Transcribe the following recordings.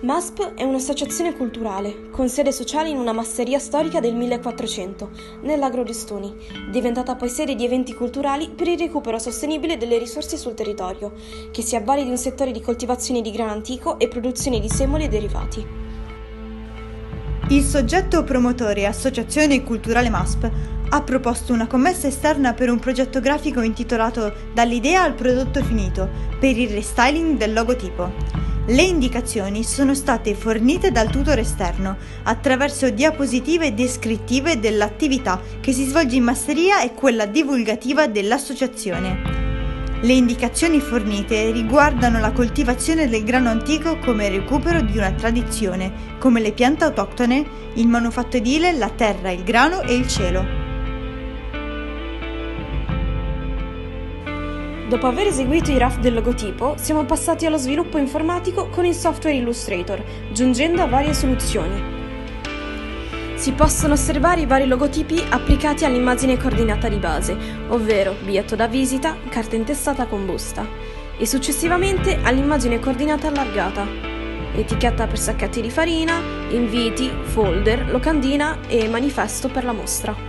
MASP è un'associazione culturale con sede sociale in una masseria storica del 1400, nell'Agro di Stuni, diventata poi sede di eventi culturali per il recupero sostenibile delle risorse sul territorio, che si avvale di un settore di coltivazione di grano antico e produzione di semoli e derivati. Il soggetto promotore Associazione Culturale MASP ha proposto una commessa esterna per un progetto grafico intitolato Dall'idea al prodotto finito, per il restyling del logotipo. Le indicazioni sono state fornite dal tutor esterno attraverso diapositive descrittive dell'attività che si svolge in masseria e quella divulgativa dell'associazione. Le indicazioni fornite riguardano la coltivazione del grano antico come recupero di una tradizione, come le piante autoctone, il manufatto edile, la terra, il grano e il cielo. Dopo aver eseguito i RAF del logotipo, siamo passati allo sviluppo informatico con il software Illustrator, giungendo a varie soluzioni. Si possono osservare i vari logotipi applicati all'immagine coordinata di base, ovvero biglietto da visita, carta intestata con busta, e successivamente all'immagine coordinata allargata, etichetta per sacchetti di farina, inviti, folder, locandina e manifesto per la mostra.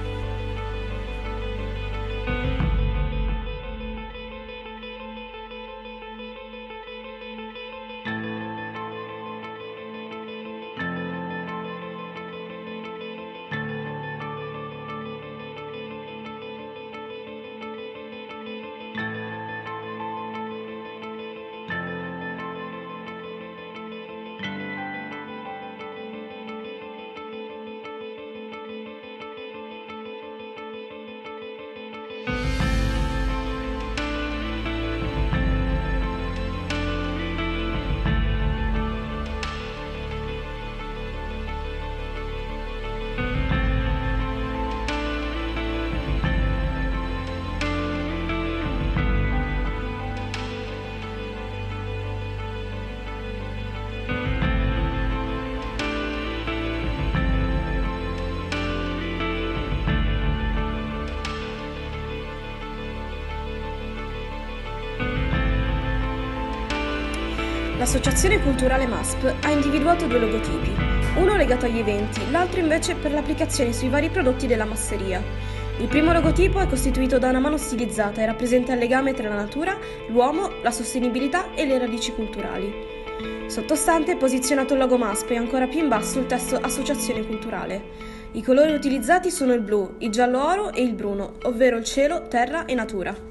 L'Associazione Culturale MASP ha individuato due logotipi, uno legato agli eventi, l'altro invece per l'applicazione sui vari prodotti della masseria. Il primo logotipo è costituito da una mano stilizzata e rappresenta il legame tra la natura, l'uomo, la sostenibilità e le radici culturali. Sottostante è posizionato il logo MASP e ancora più in basso il testo Associazione Culturale. I colori utilizzati sono il blu, il giallo oro e il bruno, ovvero il cielo, terra e natura.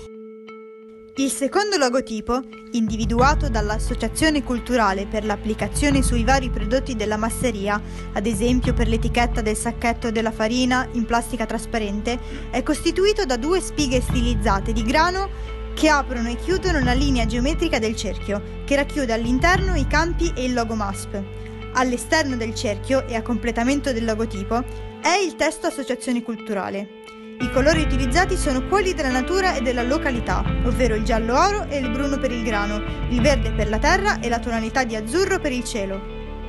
Il secondo logotipo, individuato dall'Associazione Culturale per l'applicazione sui vari prodotti della masseria, ad esempio per l'etichetta del sacchetto della farina in plastica trasparente, è costituito da due spighe stilizzate di grano che aprono e chiudono una linea geometrica del cerchio, che racchiude all'interno i campi e il logo MASP. All'esterno del cerchio e a completamento del logotipo è il testo Associazione Culturale. I colori utilizzati sono quelli della natura e della località, ovvero il giallo oro e il bruno per il grano, il verde per la terra e la tonalità di azzurro per il cielo.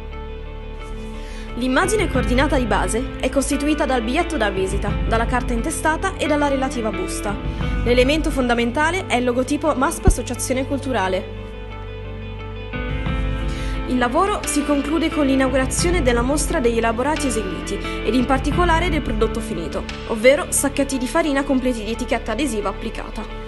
L'immagine coordinata di base è costituita dal biglietto da visita, dalla carta intestata e dalla relativa busta. L'elemento fondamentale è il logotipo MASP Associazione Culturale. Il lavoro si conclude con l'inaugurazione della mostra degli elaborati eseguiti ed in particolare del prodotto finito, ovvero sacchetti di farina completi di etichetta adesiva applicata.